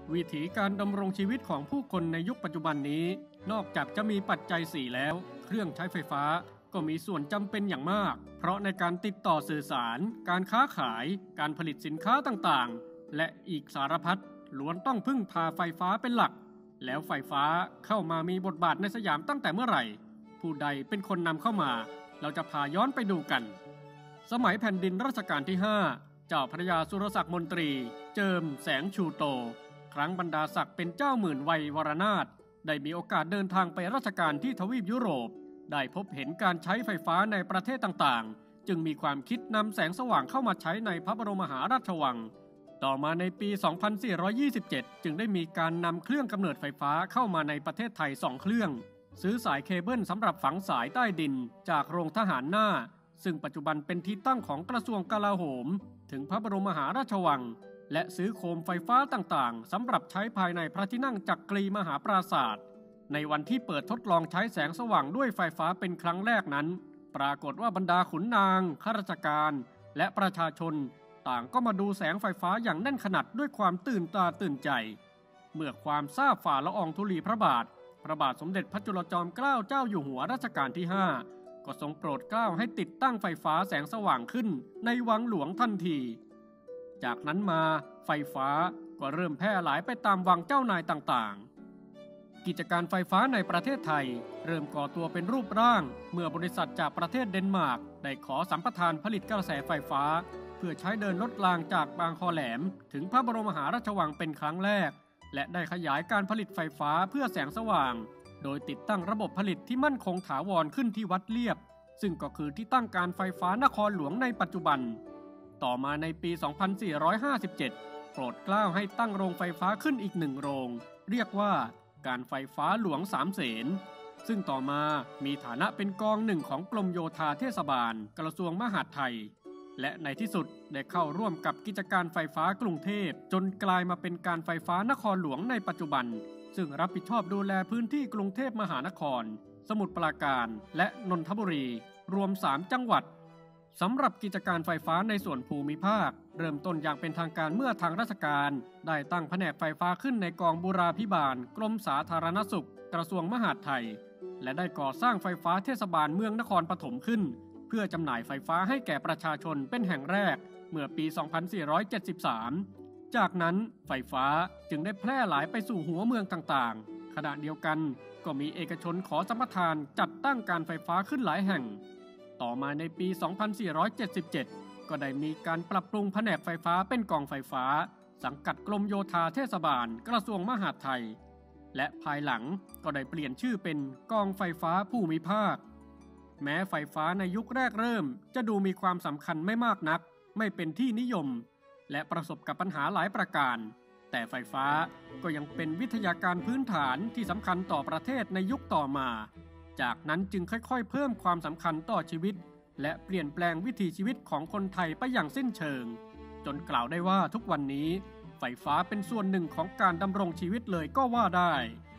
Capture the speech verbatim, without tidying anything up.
วิถีการดำรงชีวิตของผู้คนในยุคปัจจุบันนี้นอกจากจะมีปัจจัยสี่แล้วเครื่องใช้ไฟฟ้าก็มีส่วนจำเป็นอย่างมากเพราะในการติดต่อสื่อสารการค้าขายการผลิตสินค้าต่างๆและอีกสารพัดล้วนต้องพึ่งพาไฟฟ้าเป็นหลักแล้วไฟฟ้าเข้ามามีบทบาทในสยามตั้งแต่เมื่อไหร่ผู้ใดเป็นคนนำเข้ามาเราจะพาย้อนไปดูกันสมัยแผ่นดินรัชกาลที่ห้าเจ้าพระยาสุรศักดิ์มนตรีเจิมแสงชูโตครั้งบรรดาศักดิ์เป็นเจ้าหมื่นวัยวรนาถได้มีโอกาสเดินทางไปราชการที่ทวีปยุโรปได้พบเห็นการใช้ไฟฟ้าในประเทศต่างๆจึงมีความคิดนำแสงสว่างเข้ามาใช้ในพระบรมมหาราชวังต่อมาในปี สองพันสี่ร้อยยี่สิบเจ็ด จึงได้มีการนำเครื่องกำเนิดไฟฟ้าเข้ามาในประเทศไทยสองเครื่องซื้อสายเคเบิลสำหรับฝังสายใต้ดินจากโรงทหารหน้าซึ่งปัจจุบันเป็นที่ตั้งของกระทรวงกลาโหมถึงพระบรมมหาราชวังและซื้อโคมไฟฟ้าต่างๆสำหรับใช้ภายในพระที่นั่งจักรีมหาปราสาทในวันที่เปิดทดลองใช้แสงสว่างด้วยไฟฟ้าเป็นครั้งแรกนั้นปรากฏว่าบรรดาขุนนางข้าราชการและประชาชนต่างก็มาดูแสงไฟฟ้าอย่างแน่นขนาดด้วยความตื่นตาตื่นใจเมื่อความทราบฝ่าละอองธุลีพระบาทพระบาทสมเด็จพระจุลจอมเกล้าเจ้าอยู่หัวรัชกาลที่ห้าก็ทรงโปรดเกล้าให้ติดตั้งไฟฟ้าแสงสว่างขึ้นในวังหลวงทันทีจากนั้นมาไฟฟ้าก็เริ่มแพร่หลายไปตามวังเจ้านายต่างๆกิจการไฟฟ้าในประเทศไทยเริ่มก่อตัวเป็นรูปร่างเมื่อบริษัทจากประเทศเดนมาร์กได้ขอสัมปทานผลิตกระแสไฟฟ้าเพื่อใช้เดินรถรางจากบางคอแหลมถึงพระบรมมหาราชวังเป็นครั้งแรกและได้ขยายการผลิตไฟฟ้าเพื่อแสงสว่างโดยติดตั้งระบบผลิตที่มั่นคงถาวรขึ้นที่วัดเลียบซึ่งก็คือที่ตั้งการไฟฟ้านครหลวงในปัจจุบันต่อมาในปี สองพันสี่ร้อยห้าสิบเจ็ด โปรดเกล้าให้ตั้งโรงไฟฟ้าขึ้นอีกหนึ่งโรงเรียกว่าการไฟฟ้าหลวงสามเสนซึ่งต่อมามีฐานะเป็นกองหนึ่งของกรมโยธาเทศบาลกระทรวงมหาดไทยและในที่สุดได้เข้าร่วมกับกิจการไฟฟ้ากรุงเทพจนกลายมาเป็นการไฟฟ้านครหลวงในปัจจุบันซึ่งรับผิดชอบดูแลพื้นที่กรุงเทพมหานครสมุทรปราการและนนทบุรีรวมสามจังหวัดสำหรับกิจการไฟฟ้าในส่วนภูมิภาคเริ่มต้นอย่างเป็นทางการเมื่อทางราชการได้ตั้งแผนกไฟฟ้าขึ้นในกองบูราภิบาลกรมสาธารณสุขกระทรวงมหาดไทยและได้ก่อสร้างไฟฟ้าเทศบาลเมืองนครปฐมขึ้นเพื่อจำหน่ายไฟฟ้าให้แก่ประชาชนเป็นแห่งแรกเมื่อปี สองพันสี่ร้อยเจ็ดสิบสาม จากนั้นไฟฟ้าจึงได้แพร่หลายไปสู่หัวเมืองต่างๆขณะเดียวกันก็มีเอกชนขอสัมปทานจัดตั้งการไฟฟ้าขึ้นหลายแห่งต่อมาในปี สองพันสี่ร้อยเจ็ดสิบเจ็ด ก็ได้มีการปรับปรุงแผนกไฟฟ้าเป็นกองไฟฟ้าสังกัดกรมโยธาเทศบาลกระทรวงมหาดไทยและภายหลังก็ได้เปลี่ยนชื่อเป็นกองไฟฟ้าภูมิภาคแม้ไฟฟ้าในยุคแรกเริ่มจะดูมีความสำคัญไม่มากนักไม่เป็นที่นิยมและประสบกับปัญหาหลายประการแต่ไฟฟ้าก็ยังเป็นวิทยาการพื้นฐานที่สำคัญต่อประเทศในยุคต่อมาจากนั้นจึงค่อยๆเพิ่มความสำคัญต่อชีวิตและเปลี่ยนแปลงวิถีชีวิตของคนไทยไปอย่างสิ้นเชิงจนกล่าวได้ว่าทุกวันนี้ไฟฟ้าเป็นส่วนหนึ่งของการดำรงชีวิตเลยก็ว่าได้